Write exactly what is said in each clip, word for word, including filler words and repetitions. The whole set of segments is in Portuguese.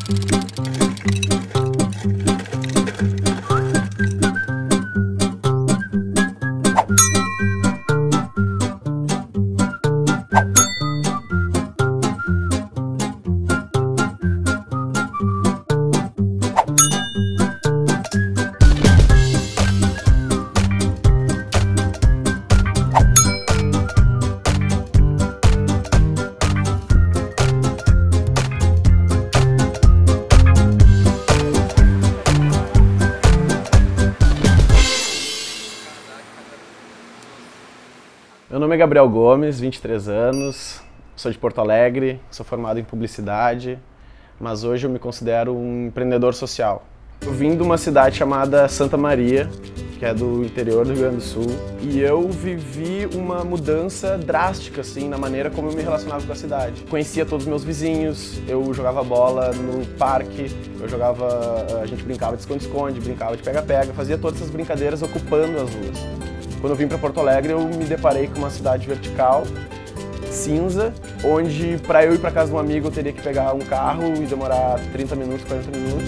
Meu nome é Gabriel Gomes, vinte e três anos, sou de Porto Alegre, sou formado em publicidade, mas hoje eu me considero um empreendedor social. Eu vim de uma cidade chamada Santa Maria, que é do interior do Rio Grande do Sul, e eu vivi uma mudança drástica assim, na maneira como eu me relacionava com a cidade. Conhecia todos os meus vizinhos, eu jogava bola no parque, eu jogava, a gente brincava de esconde-esconde, brincava de pega-pega, fazia todas essas brincadeiras ocupando as ruas. Quando eu vim para Porto Alegre, eu me deparei com uma cidade vertical, cinza, onde para eu ir para casa de um amigo eu teria que pegar um carro e demorar trinta minutos, quarenta minutos.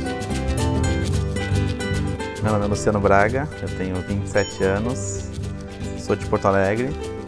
Meu nome é Luciano Braga, eu tenho vinte e sete anos, sou de Porto Alegre,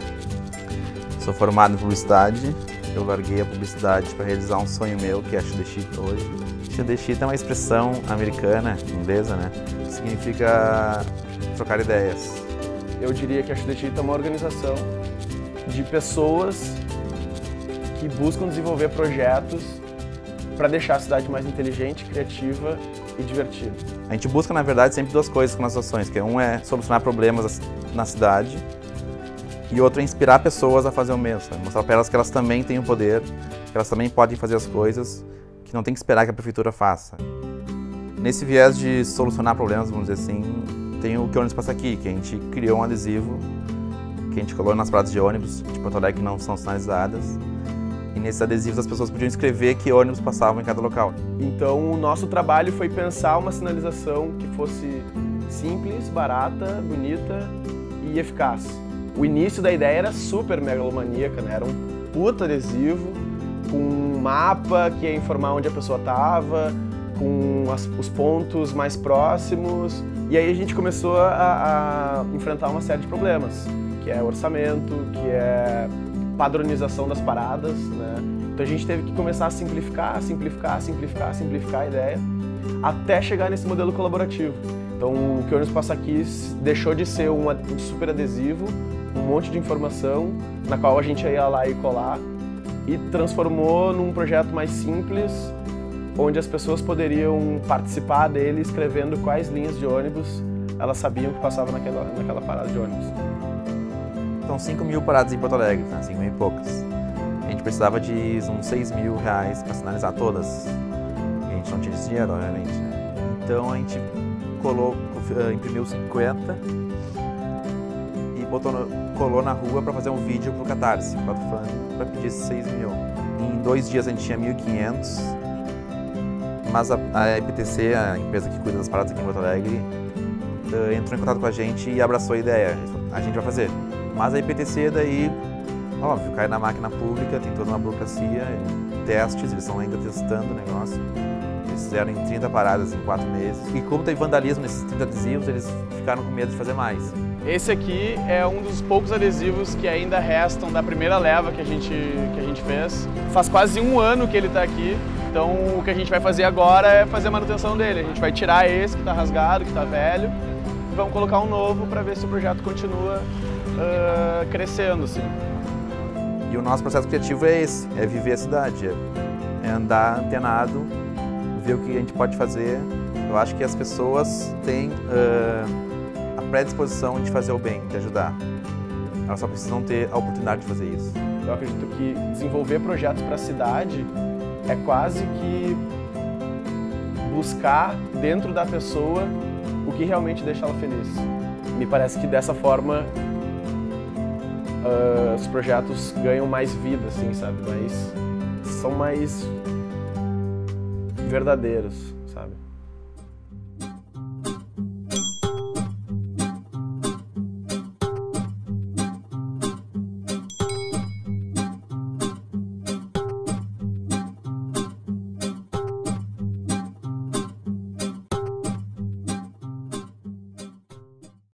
sou formado em publicidade. Eu larguei a publicidade para realizar um sonho meu, que é a Shoot the Shit hoje. Shoot the Shit é uma expressão americana, inglesa, né? Que significa trocar ideias. Eu diria que a Shoot the Shit é uma organização de pessoas que buscam desenvolver projetos para deixar a cidade mais inteligente, criativa e divertida. A gente busca, na verdade, sempre duas coisas com as ações, que um é solucionar problemas na cidade e outro é inspirar pessoas a fazer o mesmo, sabe? Mostrar para elas que elas também têm o poder, que elas também podem fazer as coisas, que não tem que esperar que a prefeitura faça. Nesse viés de solucionar problemas, vamos dizer assim, tem o Que Ônibus Passa Aqui, que a gente criou um adesivo que a gente colou nas paradas de ônibus de Porto Alegre que não são sinalizadas. E nesses adesivos as pessoas podiam escrever que ônibus passavam em cada local. Então o nosso trabalho foi pensar uma sinalização que fosse simples, barata, bonita e eficaz. O início da ideia era super megalomaníaca, né? Era um puta adesivo com um mapa que ia informar onde a pessoa estava, com as, os pontos mais próximos. E aí a gente começou a, a enfrentar uma série de problemas, que é orçamento, que é padronização das paradas, né? Então a gente teve que começar a simplificar, simplificar, simplificar, simplificar a ideia, até chegar nesse modelo colaborativo. Então o Que Ônibus Passa Aqui deixou de ser um, um super adesivo, um monte de informação, na qual a gente ia lá e colar, e transformou num projeto mais simples, onde as pessoas poderiam participar dele escrevendo quais linhas de ônibus elas sabiam que passavam naquela, naquela parada de ônibus. São cinco mil paradas em Porto Alegre, né? cinco mil e poucas. A gente precisava de uns seis mil reais para sinalizar todas. E a gente não tinha esse dinheiro, obviamente, né? Então a gente colou, imprimiu cinquenta e botou no, colou na rua para fazer um vídeo pro Catarse, para pedir esses seis mil. Em dois dias a gente tinha mil e quinhentos. Mas a, a E P T C, a empresa que cuida das paradas aqui em Porto Alegre, uh, entrou em contato com a gente e abraçou a ideia. A gente vai fazer. Mas a E P T C daí, óbvio, cai na máquina pública, tem toda uma burocracia, testes, eles estão ainda testando o negócio. Eles fizeram em trinta paradas em quatro meses. E como teve vandalismo nesses trinta adesivos, eles ficaram com medo de fazer mais. Esse aqui é um dos poucos adesivos que ainda restam da primeira leva que a gente, que a gente fez. Faz quase um ano que ele está aqui. Então o que a gente vai fazer agora é fazer a manutenção dele. A gente vai tirar esse que está rasgado, que está velho, e vamos colocar um novo para ver se o projeto continua uh, crescendo. Assim. E o nosso processo criativo é esse, é viver a cidade, é andar antenado, ver o que a gente pode fazer. Eu acho que as pessoas têm uh, a predisposição de fazer o bem, de ajudar. Elas só precisam ter a oportunidade de fazer isso. Eu acredito que desenvolver projetos para a cidade é quase que buscar dentro da pessoa o que realmente deixa ela feliz. Me parece que dessa forma uh, os projetos ganham mais vida, assim, sabe? Mas são mais verdadeiros, sabe?